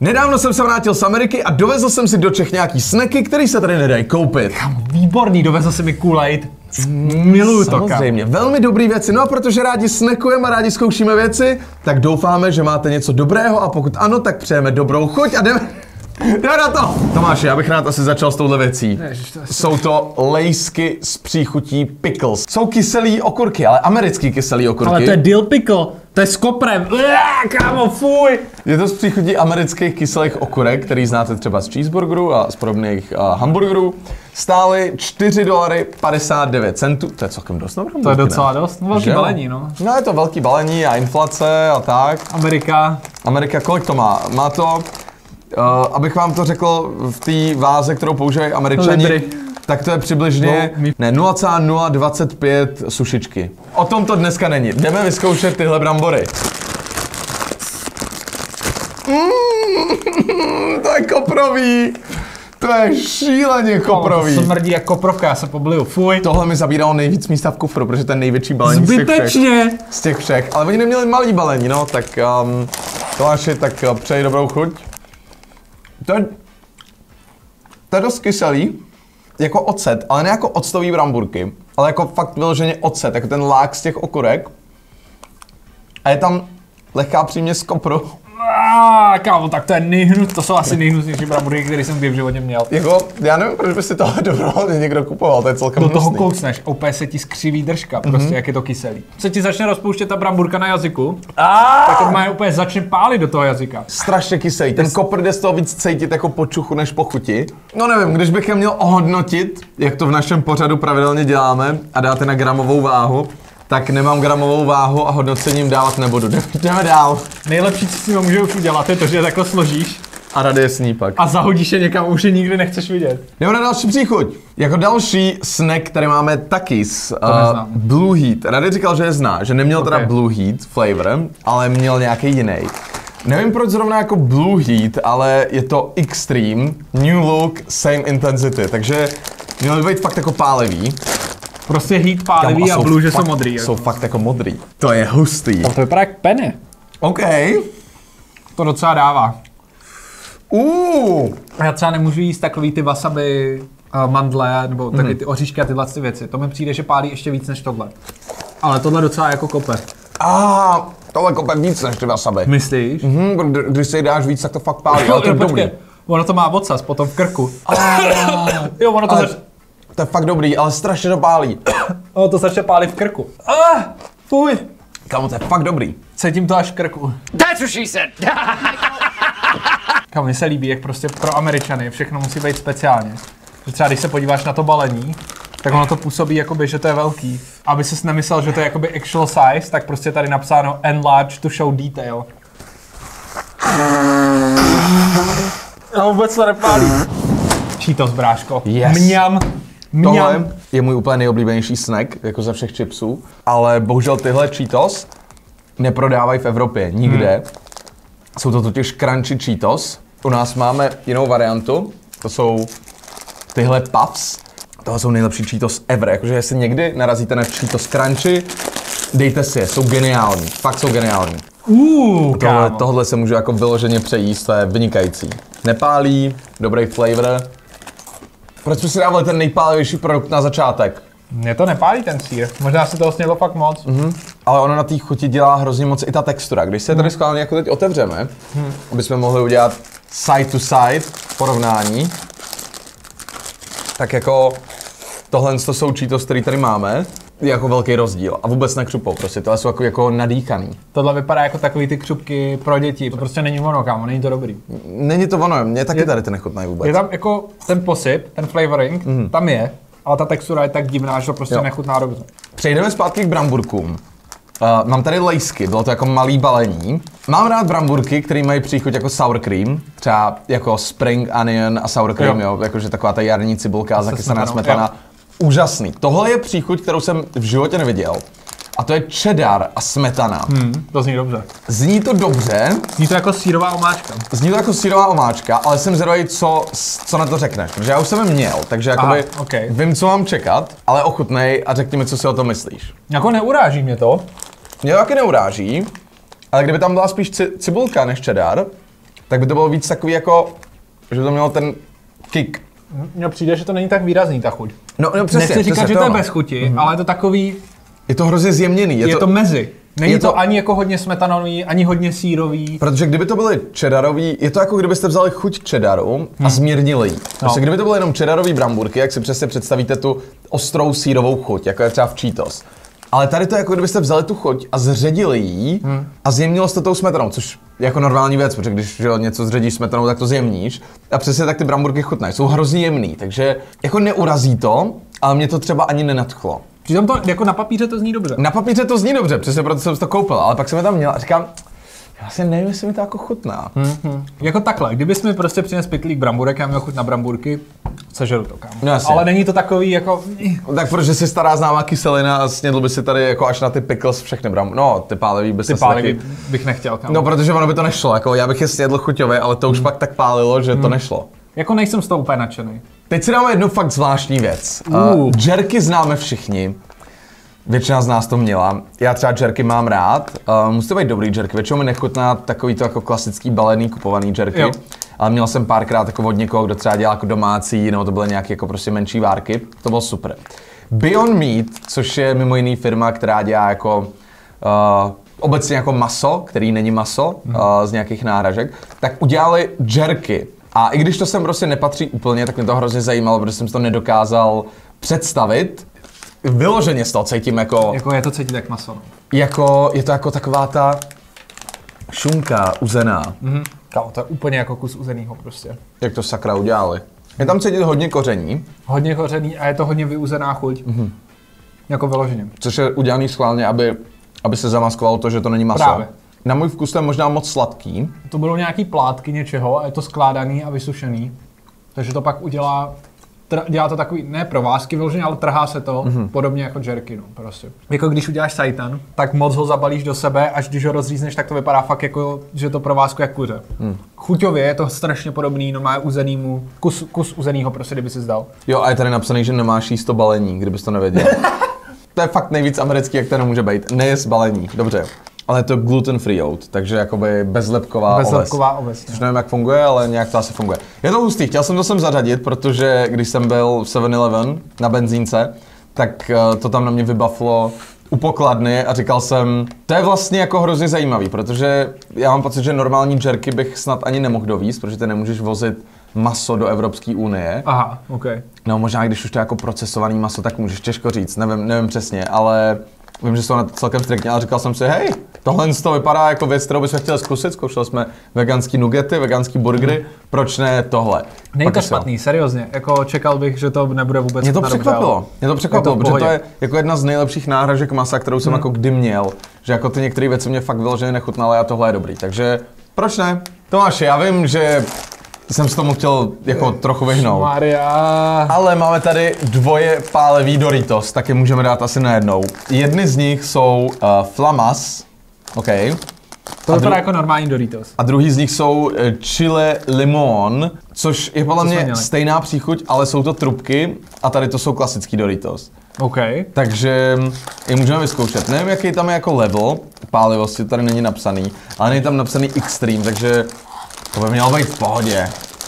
Nedávno jsem se vrátil z Ameriky a dovezl jsem si do Čech nějaký snacky, které se tady nedají koupit. Výborný, dovezl si mi Kool-Aid. Miluju to, samozřejmě, velmi dobrý věci. No a protože rádi snackujeme a rádi zkoušíme věci, tak doufáme, že máte něco dobrého a pokud ano, tak přejeme dobrou chuť a jdeme na to! Tomáši, já bych rád asi začal s touhle věcí. Jsou to lejsky s příchutí pickles. Jsou kyselý okurky, ale americký kyselý okurky. Ale to je dill pickle, to je s koprem. Kámo, fuj! Je to z příchutí amerických kyselých okurek, který znáte třeba z cheeseburgerů a z podobných hamburgerů. Stály $4,59. To je celkem dost. To je docela dost. No, velký balení, no. No je to velký balení a inflace a tak. Amerika, kolik to má? Má to... abych vám to řekl v té váze, kterou používají Američani, tak to je přibližně 0,025 sušičky. O tom to dneska není. Jdeme vyzkoušet tyhle brambory. To je koprový. To je šíleně koprový. To smrdí jak koprovka, já se pobliju, fuj. Tohle mi zabíralo nejvíc místa v kufru, protože to je největší balení z těch všech. Ale oni neměli malý balení, no, tak Tomáši, tak přeji dobrou chuť. To je dost kyselý, jako ocet, ale ne jako octový bramburky, ale jako fakt vyloženě ocet, jako ten lák z těch okurek. A je tam lehká příměs kopru. Kámo, tak to jsou asi nejhnusnější bramburky, které jsem kdy v životě měl. Jako, já nevím, proč by si tohle dobrovolně někdo kupoval, to je celkem hnusný. Do toho kousneš, opět se ti skříví držka, prostě jak je to kyselý. Se ti začne rozpouštět ta bramburka na jazyku, tak to má úplně začne pálit do toho jazyka. Strašně kyselý, ten kopr jde z toho víc cítit jako po čuchu než po chuti. No nevím, když bych je měl ohodnotit, jak to v našem pořadu pravidelně děláme a dáte na gramovou váhu, tak nemám gramovou váhu a hodnocením dávat nebudu. Jdeme dál. Nejlepší, co si může už udělat, je to, že je takhle složíš. A rady je sní pak. A zahodíš je někam, už je nikdy nechceš vidět. Jdeme na další příchuť. Jako další snack, tady máme Takis Blue Heat. Rady říkal, že je zná, že neměl teda Blue Heat flavor, ale měl nějaký jiný. Nevím proč zrovna jako Blue Heat, ale je to Extreme, New Look, Same Intensity, takže měl být fakt jako pálivý. Prostě heat pálivý a blue, že jsou modrý. Jsou fakt jako modrý. To je hustý. To vypadá jak pene. OK. To docela dává. Já třeba nemůžu jíst takový ty wasabi, mandle, nebo taky ty oříšky a tyhle věci. To mi přijde, že pálí ještě víc než tohle. Ale tohle docela jako kope. Tohle kope víc než ty wasabi. Myslíš? Když si dáš víc, tak to fakt pálí, ale to je dobrý. Ono to má ocas potom v krku. Jo, ono to to je fakt dobrý, ale strašně to pálí. To začne pálit v krku. Fuj. Kámo, to je fakt dobrý. Cítím to až v krku. That's what she said. Kámo, mně se líbí, jak prostě pro Američany všechno musí být speciálně. Že třeba když se podíváš na to balení, tak ono to působí jakoby, že to je velký. Aby ses nemyslel, že to je jakoby actual size, tak prostě tady napsáno enlarge to show detail. A vůbec to nepálí. Cheetos, bráško. Yes. Mňam. Tohle je můj úplně nejoblíbenější snack, jako ze všech chipsů, ale bohužel tyhle Cheetos neprodávají v Evropě nikde. Jsou to totiž crunchy Cheetos. U nás máme jinou variantu, to jsou tyhle puffs. Tohle jsou nejlepší Cheetos ever, jakože jestli někdy narazíte na Cheetos crunchy, dejte si je, jsou geniální, fakt jsou geniální. Tohle se můžu jako vyloženě přejíst, to je vynikající. Nepálí, dobrý flavor. Proč jsme si dávali ten nejpálivější produkt na začátek? Mně to nepálí ten sýr, možná si toho snědlo fakt moc. Ale ono na té chuti dělá hrozně moc i ta textura. Když se tady schválně jako teď otevřeme, aby jsme mohli udělat side to side porovnání, tak jako tohle jsou Cheetos, který tady máme, je jako velký rozdíl a vůbec nekřupou, prostě tohle jsou jako nadýchaný. Tohle vypadá jako takový ty křupky pro děti, to prostě není ono, kámo, není to dobrý. Není to ono, mě taky tady ty nechutnají vůbec. Je tam jako ten posyp, ten flavoring, tam je, ale ta textura je tak divná, že to prostě nechutná dobře. Přejdeme zpátky k bramburkům. Mám tady lejsky, bylo to jako malý balení. Mám rád bramburky, které mají příchuť jako sour cream, třeba jako spring onion a sour cream, jo, jakože taková ta jarní cibulka a zakysaná smetana. Úžasný. Tohle je příchuť, kterou jsem v životě neviděl. A to je cheddar a smetana. To zní dobře. Zní to dobře. Zní to jako sýrová omáčka. Zní to jako sýrová omáčka, ale jsem zvědavý, co na to řekneš. Protože já už jsem je měl, takže jakoby vím, co mám čekat, ale ochutnej a řekni mi, co si o tom myslíš. Jako neuráží mě to. Mě to taky neuráží, ale kdyby tam byla spíš cibulka než cheddar, tak by to bylo víc takový jako, že by to mělo ten kick. Mně přijde, že to není tak výrazný ta chuť. No přesně. Nechci říkat, že to je bez chuti, ale je to takový... Je to hrozně zjemněný. Je to mezi. Není je to ani jako hodně smetanový, ani hodně sýrový. Protože kdyby to byly cheddarový, je to jako kdybyste vzali chuť cheddaru a zmírnili ji. Prostě kdyby to byly jenom cheddarový bramburky, jak si přesně představíte tu ostrou sýrovou chuť, jako je třeba v Cheetos. Ale tady to je jako kdybyste vzali tu chuť a zředili ji a zjemnilo jste tou smetanou, což je jako normální věc, protože když něco zředíš smetanou, tak to zjemníš. A přesně tak ty bramburky chutnají, jsou hrozně jemný, takže jako neurazí to, ale mě to třeba ani nenadchlo. Přitom to jako na papíře to zní dobře. Na papíře to zní dobře, přesně proto jsem to koupil, ale pak jsem je tam měl a říkám, já si nevím, jestli mi to jako chutná. Jako takhle, kdybys mi prostě přines pytlík bramburek, já měl chuť na bramburky, sežeru to, kámo. No, ale není to takový jako... Tak protože jsi stará známá kyselina a snědl by si tady jako až na ty pickles všechny bramburky. No, ty pálivý by se taky... bych nechtěl, kámo. No, protože ono by to nešlo, jako já bych je snědl chuťově, ale to už pak tak pálilo, že to nešlo. Jako nejsem z toho úplně nadšený. Teď si dáme jednu fakt zvláštní věc. Jerky známe všichni. Většina z nás to měla. Já třeba jerky mám rád. Musí to být dobrý jerky. Většinou mi nechutná takový to jako klasický balený, kupovaný jerky. Jo. Ale měl jsem párkrát jako od někoho, kdo třeba dělal jako domácí, nebo to byly nějaké jako prostě menší várky. To bylo super. Beyond Meat, což je mimo jiný firma, která dělá jako obecně jako maso, který není maso, z nějakých náhražek, tak udělali jerky. A i když to sem prostě nepatří úplně, tak mě to hrozně zajímalo, protože jsem si to nedokázal představit. Vyloženě z toho cítím jako... Jako je to cítit jak maso. Jako, je to jako taková ta šunka uzená. Kámo, to je úplně jako kus uzenýho prostě. Jak to sakra udělali. Je tam cítit hodně koření. Hodně koření a je to hodně vyuzená chuť. Jako vyloženě. Což je udělaný schválně, aby se zamaskovalo to, že to není maso. Právě. Na můj vkus to je možná moc sladký. To bylo nějaký plátky něčeho a je to skládaný a vysušený. Takže to pak udělá... Dělá to takový, ne provázky vyloženě, ale trhá se to, podobně jako jerky, no, prostě. Jako když uděláš seitan, tak moc ho zabalíš do sebe, až když ho rozřízneš, tak to vypadá fakt jako, že to provázku jak kuře. Chuťově je to strašně podobný, no má uzenýmu, kus uzenýho prostě, kdyby si zdal. Jo, a je tady napsaný, že nemáš jíst to balení, kdybys to nevěděl. To je fakt nejvíc americký, jak to nemůže být. Nejest balení, dobře. Ale je to gluten-free oat, takže jakoby bezlepková oves. Což nevím, jak funguje, ale nějak to asi funguje. Je to hustý, chtěl jsem to sem zařadit, protože když jsem byl v 7-Eleven na benzínce, tak to tam na mě vybaflo u pokladny a říkal jsem, to je vlastně jako hrozně zajímavý, protože já mám pocit, že normální jerky bych snad ani nemohl dovízt, protože ty nemůžeš vozit maso do Evropské unie. Aha, ok. No možná, když už to je jako procesovaný maso, tak můžeš těžko říct, nevím přesně, ale vím, že jsou na to celkem striktně, ale říkal jsem si, hej, tohle z toho vypadá jako věc, kterou bychom chtěli zkusit, zkoušeli jsme veganský nuggety, veganský burgery, proč ne tohle? Není to špatný, seriózně, jako čekal bych, že to nebude vůbec Mě to překvapilo, protože to je jako jedna z nejlepších náhražek masa, kterou jsem jako kdy měl, že jako ty některé věci mě fakt vyloženě nechutnaly a tohle je dobrý, takže proč ne? Tomáši, já vím, že jsem s tomu chtěl jako trochu vyhnout. Maria. Ale máme tady dvoje pálevý Doritos, tak je můžeme dát asi najednou. Jedny z nich jsou Flamas, OK. To vypadá jako normální Doritos. A druhý z nich jsou Chile Limon, což je podle mě stejná příchuť, ale jsou to trubky a tady to jsou klasický Doritos. OK. Takže je můžeme vyzkoušet. Nevím, jaký tam je jako level pálivosti, tady není napsaný, ale není tam napsaný Extreme, takže to by mělo být v pohodě.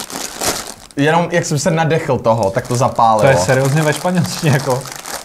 Jenom jak jsem se nadechl toho, tak to zapálilo. To je seriózně ve španělštině jako.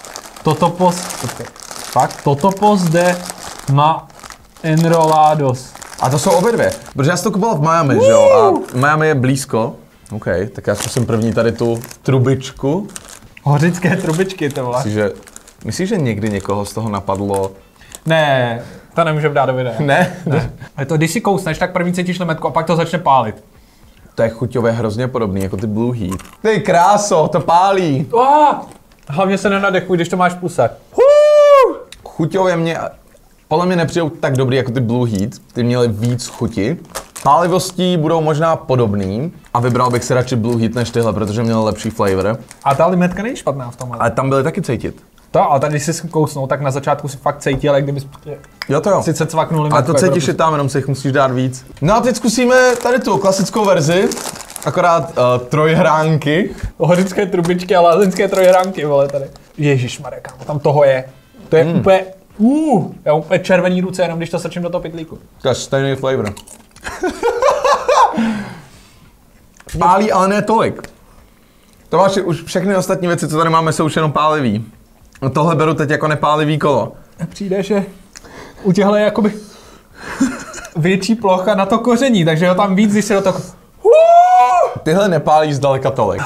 Totopos de ma enrolados. A to jsou obě dvě, protože já jsem to kupoval v Miami, že jo? A Miami je blízko. OK, tak já zkusím první tady tu trubičku. Hořické trubičky, to vole. Myslíš, že někdy někoho z toho napadlo? Ne, to nemůžeme dát do videa. Ne? Je to, když si kousneš, tak první cítíš limetku a pak to začne pálit. To je chuťově hrozně podobný, jako ty Blue Heat. Ty kráso, to pálí. Hlavně se nenadechuj, když to máš v puse. Chuťově podle mě nepřijdou tak dobrý jako ty Blue Heat, ty měly víc chuti. Pálivostí budou možná podobný a vybral bych si radši Blue Heat než tyhle, protože měl lepší flavor. A ta limetka není špatná v tomhle. Ale tam byly taky cítit. Ale tady, když jsi kousnul, tak na začátku si fakt cítil, jak kdybys jo. sice cvaknul limetku. A to cítíš i tam, jenom si jich musíš dát víc. No a teď zkusíme tady tu klasickou verzi, akorát trojhránky. Hořické trubičky a lázeňské trojhránky, vole, tady. Ježišmarja, kámo, tam toho je. To je úplně, já mám úplně červený ruce, jenom když to strčím do toho pytlíku. To je stejný flavor. Pálí, ale ne tolik. Tomáši, už všechny ostatní věci, co tady máme, jsou už jenom pálivý. No tohle beru teď jako nepálivý kolo. Přijde, že u těchto je jakoby větší plocha na to koření, takže ho tam víc, když se do toho... Tyhle nepálí zdaleka tolik.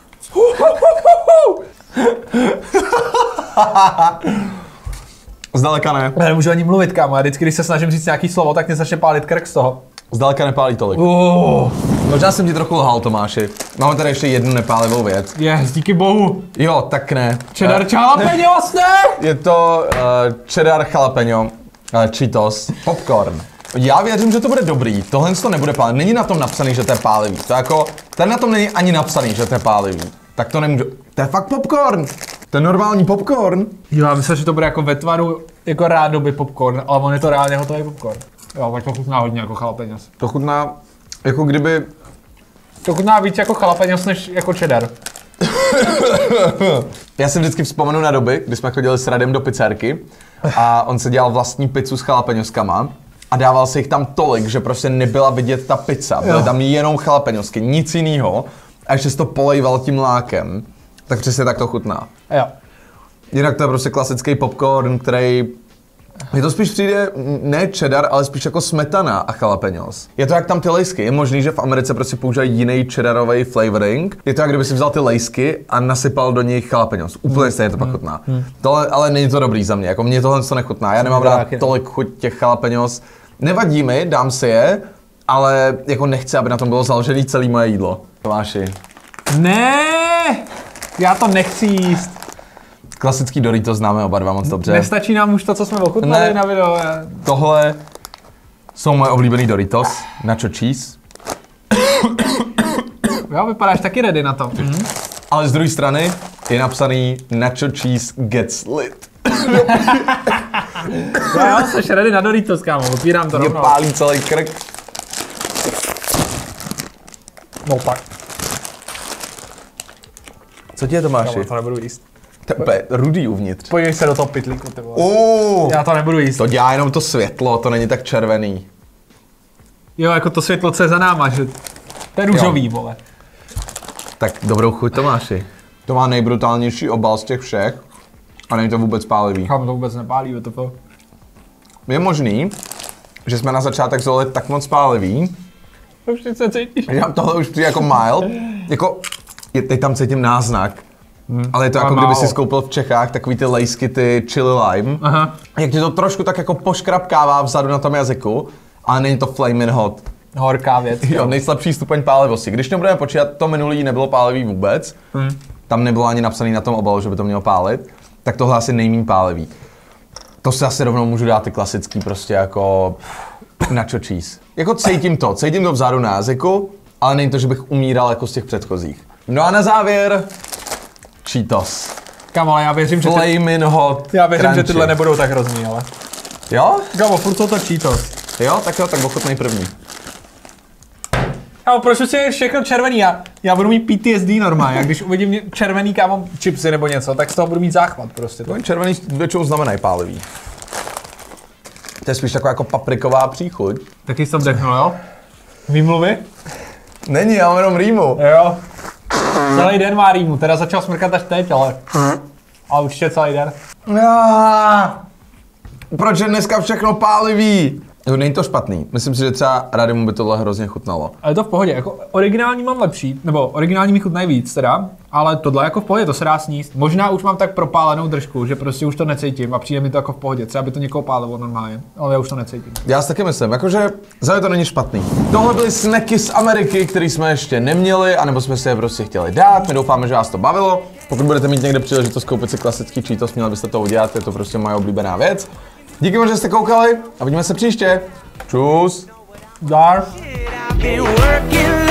Zdaleka ne. Já nemůžu ani mluvit, kámo. Já vždycky, když se snažím říct nějaký slovo, tak mě začne pálit krk z toho. Zdaleka nepálí tolik. Možná jsem ti trochu lhal, Tomáši. Máme tady ještě jednu nepálivou věc. Díky bohu. Jo, tak ne. Cheddar jalapeno, ne? Je to cheddar jalapeno, Cheetos, popcorn. Já věřím, že to bude dobrý. Tohle to nebude pálivý. Není na tom napsaný, že to je pálivý. To jako, tady na tom není ani napsaný, že to je pálivý. Tak to nemůžu. To je fakt popcorn. To je normální popcorn. Jo, já myslel, že to bude jako ve tvaru jako rádoby popcorn, ale on je to reálně hotový popcorn. Jo, tak to chutná hodně jako jalapeňos. To chutná, jako kdyby... To chutná víc jako jalapeňos než jako cheddar. Já si vždycky vzpomenu na doby, kdy jsme chodili s Radem do pizzerky a on se dělal vlastní pizzu s jalapeňoskama a dával se jich tam tolik, že prostě nebyla vidět ta pizza. Byly tam jenom jalapeňosky, nic jinýho a ještě se to polejval tím mlákem. Tak přesně tak to chutná. Jo. Jinak to je prostě klasický popcorn, který... Mně to spíš přijde ne cheddar, ale spíš jako smetana a jalapeňos. Je to jak tam ty lejsky. Je možný, že v Americe prostě používají jiný cheddarový flavoring. Je to jak kdyby si vzal ty lejsky a nasypal do nich jalapeňos. Úplně stejně to pak chutná. Tohle, ale není to dobrý za mě. Jako mě tohle to nechutná. Já nemám rád tolik chuť těch jalapeňos. Nevadí mi, dám si je, ale jako nechci, aby na tom bylo založené celé moje jídlo. Tomáši. Ne! Já to nechci jíst. Klasický Doritos známe oba dva moc dobře. Nestačí nám už to, co jsme ochutnali na video. Tohle jsou moje oblíbený Doritos, nacho cheese. Jo, vypadáš taky ready na to. Ale z druhé strany je napsaný nacho cheese gets lit. Jo, jsi ready na Doritos, kámo, otvírám to rovnou. Mě pálí celý krk. No tak. Co ti je, Tomáši? Já to nebudu jíst. To je rudý uvnitř. Podívej se do toho pytlíku, ty vole. Já to nebudu jíst. To dělá jenom to světlo, to není tak červený. Jo, jako to světlo, co je za náma, že to je růžový, vole. Tak dobrou chuť, Tomáši. To má nejbrutálnější obal z těch všech a není to vůbec pálivý. Chápu, to vůbec nepálí, to. Je možný, že jsme na začátek zvolili tak moc pálivý. Už se cítíš. Tohle už přijde jako mild. Jako, teď tam cítím náznak. Ale je to jako kdyby si skoupil v Čechách takový ty lejsky, ty chili lime. Aha. Jak ti to trošku tak jako poškrapkává vzadu na tom jazyku, ale není to flaming hot. Horká věc. Jo, nejslabší stupeň pálivosti. Když nebudeme počítat, to minulý nebylo pálivý vůbec. Tam nebylo ani napsaný na tom obalu, že by to mělo pálit. Tak tohle asi nejméně pálivý. To si asi rovnou můžu dát ty klasický prostě jako nacho cheese. Jako cítím to vzadu na jazyku, ale není to, že bych umíral jako z těch předchozích. No a na závěr Cheetos. Kámo, já věřím, že Flamin' hot že tyhle nebudou tak hrozný, ale. Jo? Kámo, furt jsou to Cheetos. Jo, tak ochutnej první. Kámo, proč si je všechno červený? Já budu mít PTSD normálně, jak když uvidím červený, kámo, chipsy nebo něco, tak z toho budu mít záchvat prostě. To červený většinou znamenají pálivý. To je spíš taková jako papriková příchuť. Taky jsi to vdechnul, jo? Výmluvy? Není, já mám jenom rýmu. Jo. Celý den má rýmu, teda začal smrkat až teď, ale určitě celý den. Proč je dneska všechno pálivý? Jo, není to špatný. Myslím si, že třeba Radimu by tohle hrozně chutnalo. Ale je to v pohodě, jako originální mám lepší, nebo originální mi chutnají víc teda, ale tohle jako v pohodě, to se dá sníst. Možná už mám tak propálenou držku, že prostě už to necítím a přijde mi to jako v pohodě, třeba by to někoho pálilo normálně, ale já už to necítím. Já si taky myslím, jakože za to není špatný. Tohle byly snacky z Ameriky, které jsme ještě neměli, anebo jsme si je prostě chtěli dát. My doufáme, že vás to bavilo. Pokud budete mít někde příležitost koupit si klasický Cheetos, měli byste to udělat, je to prostě moje oblíbená věc. Díky moc, že jste koukali a vidíme se příště. Čus. Dar.